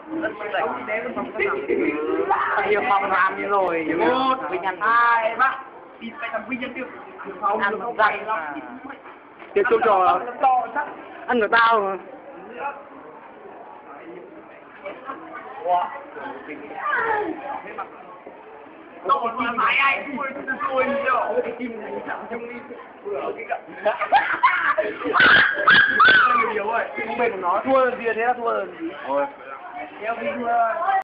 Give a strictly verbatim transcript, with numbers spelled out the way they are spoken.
Nhiều phòng làm như rồi. Một, Vinh ăn hai, ba. Đi phải làm Vinh ăn tiêu. ăn không răng mà. Tiếp tục trò ăn của tao mà. Đâu mà phải ai tôi tôi nhiều. Cái kim này chẳng trong đi. Vừa cái cận. Nhiều rồi. Không bên của nó thua lần gì thế là thua lần gì. Thôi. Theo Vinh